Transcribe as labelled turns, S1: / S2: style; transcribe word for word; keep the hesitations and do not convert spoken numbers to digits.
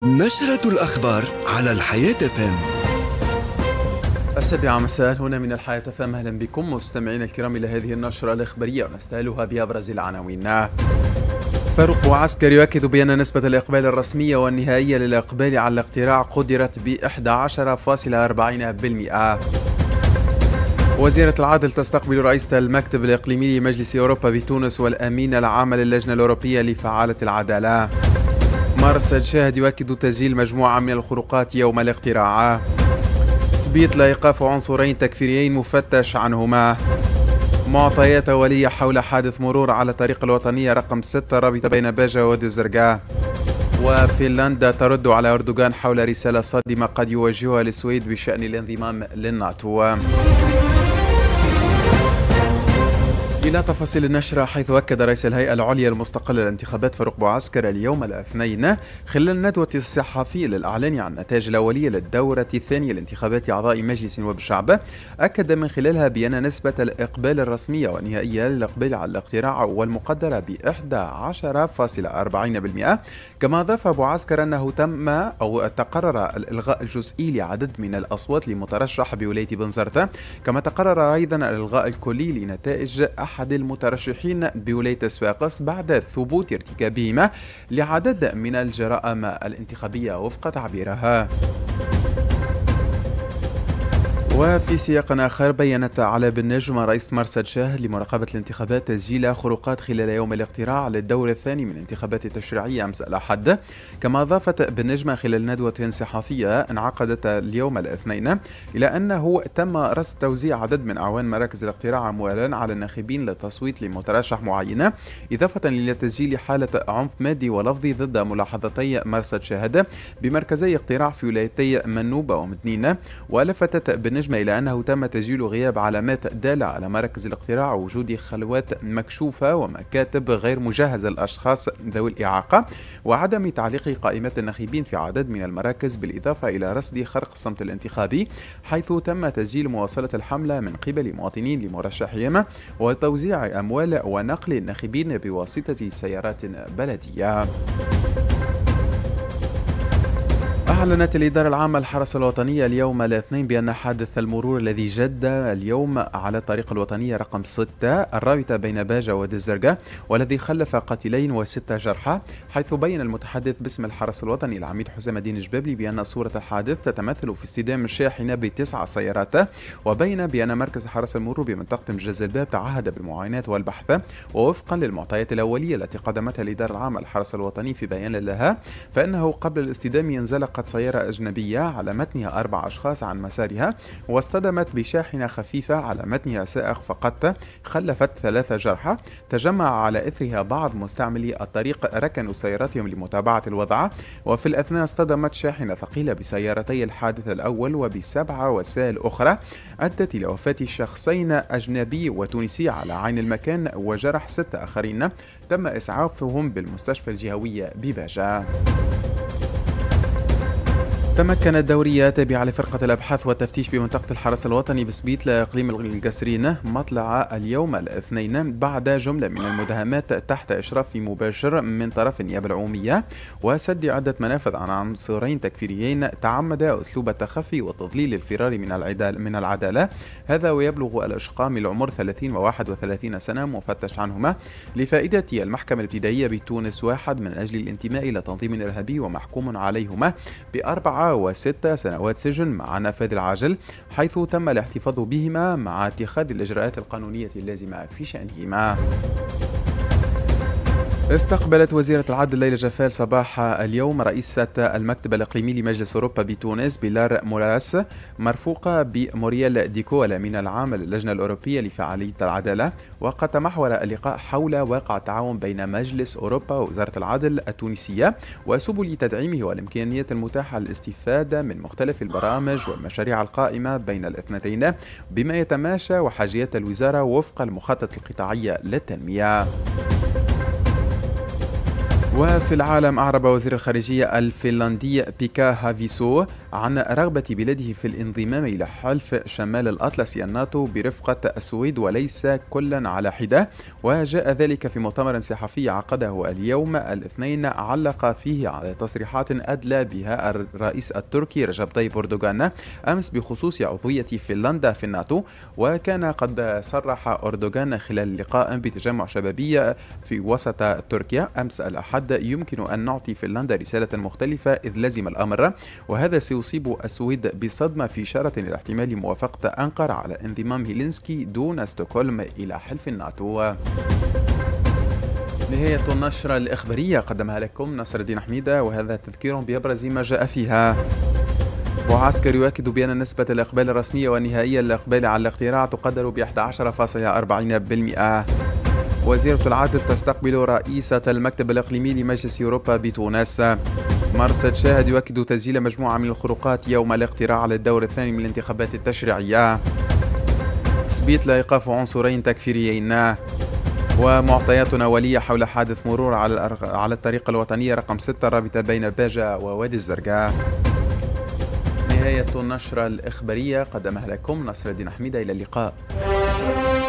S1: نشرة الأخبار على الحياة فام.
S2: السابعة مساء هنا من الحياة فام. أهلا بكم مستمعينا الكرام إلى هذه النشرة الإخبارية ونستهلها بأبرز العناوين. فاروق بوعسكر يؤكد بأن نسبة الإقبال الرسمية والنهائية للإقبال على الاقتراع قدرت ب إحدى عشرة فاصلة أربعين بالمئة. وزيرة العدل تستقبل رئيسة المكتب الإقليمي لمجلس أوروبا بتونس والأمين العام للجنة الأوروبية لفعالة العدالة. مرصد شاهد يؤكد تسجيل مجموعة من الخروقات يوم الاقتراع. سبيط لإيقاف عنصرين تكفيريين مفتش عنهما. معطيات أولية حول حادث مرور على الطريق الوطنية رقم ستة رابطة بين باجة ووادي الزرقاء. وفنلندا ترد على أردوغان حول رسالة صادمة قد يوجهها للسويد بشأن الانضمام للناتو. إلى تفاصيل النشرة، حيث أكد رئيس الهيئة العليا المستقلة للانتخابات فاروق بوعسكر اليوم الاثنين خلال الندوة الصحفية للإعلان عن النتائج الأولية للدورة الثانية لانتخابات أعضاء مجلس نواب الشعب، أكد من خلالها بأن نسبة الإقبال الرسمية والنهائية للإقبال على الاقتراع والمقدرة ب إحدى عشرة فاصلة أربعين بالمئة. كما أضاف بوعسكر أنه تم أو تقرر الإلغاء الجزئي لعدد من الأصوات لمترشح بولاية بنزرت. كما تقرر أيضا الإلغاء الكلي لنتائج أحد المترشحين بولاية صفاقس بعد ثبوت ارتكابهما لعدد من الجرائم الانتخابية وفق تعبيرها. وفي سياق آخر، بيّنت علاء بن نجم رئيس مرصد شاهد لمراقبة الانتخابات تسجيل خروقات خلال يوم الاقتراع للدور الثاني من الانتخابات التشريعية أمس الأحد. كما أضافت بن نجم خلال ندوة صحفية انعقدت اليوم الاثنين إلى أنه تم رصد توزيع عدد من أعوان مراكز الاقتراع أموالا على الناخبين للتصويت لمترشح معين، إضافة إلى تسجيل حالة عنف مادي ولفظي ضد ملاحظتي مرصد شاهد بمركزي اقتراع في ولايتي منوبة ومدنين. ولفتت بن نجم إلى أنه تم تسجيل غياب علامات دالة على مراكز الاقتراع ووجود خلوات مكشوفة ومكاتب غير مجهزة للأشخاص ذوي الإعاقة، وعدم تعليق قائمات الناخبين في عدد من المراكز، بالإضافة إلى رصد خرق الصمت الانتخابي، حيث تم تسجيل مواصلة الحملة من قبل مواطنين لمرشحهم وتوزيع أموال ونقل الناخبين بواسطة سيارات بلدية. أعلنت الإدارة العامة للحرس الوطنية اليوم الاثنين بأن حادث المرور الذي جد اليوم على الطريق الوطنية رقم ستة الرابطة بين باجة ووادي الزرقاء والذي خلف قتيلين وستة جرحى، حيث بين المتحدث باسم الحرس الوطني العميد حسام الدين الجبابلي بأن صورة الحادث تتمثل في اصطدام الشاحنة بتسع سيارات، وبين بأن مركز حرس المرور بمنطقة مجاز الباب تعهد بالمعاينات والبحث. ووفقا للمعطيات الأولية التي قدمتها الإدارة العامة للحرس الوطني في بيان لها، فإنه قبل الاصطدام انزلقت سيارة أجنبية على متنها أربع أشخاص عن مسارها واصطدمت بشاحنة خفيفة على متنها سائق فقط، خلفت ثلاثة جرحى. تجمع على إثرها بعض مستعملي الطريق ركنوا سياراتهم لمتابعة الوضع، وفي الأثناء اصطدمت شاحنة ثقيلة بسيارتي الحادث الأول وبسبعة وسائل أخرى، أدت إلى وفاة شخصين أجنبي وتونسي على عين المكان وجرح ستة آخرين تم إسعافهم بالمستشفى الجهوية بباجة. تمكن الدورية التابعة لفرقة الأبحاث والتفتيش بمنطقة الحرس الوطني بسبيت لإقليم القصرين مطلع اليوم الاثنين بعد جملة من المداهمات تحت إشراف مباشر من طرف النيابة العمومية وسد عدة منافذ عن عنصرين تكفيريين تعمد أسلوب التخفي والتضليل الفرار من العدالة من العدالة. هذا ويبلغ الأشقاء من العمر ثلاثين وواحد وثلاثين سنة مفتش عنهما لفائدة المحكمة الابتدائية بتونس واحد من أجل الانتماء إلى تنظيم إرهابي، ومحكوم عليهما بأربعة وست سنوات سجن مع نفاذ العاجل، حيث تم الاحتفاظ بهما مع اتخاذ الإجراءات القانونية اللازمة في شأنهما. استقبلت وزيرة العدل ليلى جفال صباح اليوم رئيسة المكتب الإقليمي لمجلس أوروبا بتونس بيلار موراس، مرفوقة بموريال ديكو الأمين العام للجنة الأوروبية لفعالية العدالة. وقد تمحور اللقاء حول واقع التعاون بين مجلس أوروبا ووزارة العدل التونسية وسبل تدعيمه والإمكانيات المتاحة للاستفادة من مختلف البرامج والمشاريع القائمة بين الاثنتين بما يتماشى وحاجيات الوزارة وفق المخطط القطاعي للتنمية. وفي العالم، أعرب وزير الخارجية الفنلندي بيكا هافيسو عن رغبة بلاده في الانضمام إلى حلف شمال الأطلسي الناتو برفقة السويد وليس كلا على حدة. وجاء ذلك في مؤتمر صحفي عقده اليوم الاثنين علق فيه على تصريحات أدلى بها الرئيس التركي رجب طيب أردوغان أمس بخصوص عضوية فنلندا في الناتو. وكان قد صرح أردوغان خلال لقاء بتجمع شبابي في وسط تركيا أمس الأحد: يمكن أن نعطي فنلندا رسالة مختلفة إذ لزم الأمر، وهذا سيصيب السويد بصدمة، في إشارة إلى احتمال موافقة أنقرة على انضمام هيلينسكي دون ستوكهولم إلى حلف الناتو. نهاية النشرة الإخبارية قدمها لكم نصر الدين حميدة، وهذا تذكير بأبرز ما جاء فيها. معسكر يؤكد بأن نسبة الإقبال الرسمية والنهائية للإقبال على الاقتراع تقدر ب إحدى عشرة فاصلة أربعين بالمئة. وزيرة العدل تستقبل رئيسة المكتب الإقليمي لمجلس أوروبا بتونس. مرصد شاهد يؤكد تسجيل مجموعة من الخروقات يوم الاقتراع على الدور الثاني من الانتخابات التشريعية. تثبيت لإيقاف عنصرين تكفيريين. ومعطيات أولية حول حادث مرور على على الطريق الوطنية رقم ستة الرابطة بين باجة ووادي الزرقاء. نهاية النشرة الإخبارية قدمها لكم نصر الدين حميدة. إلى اللقاء.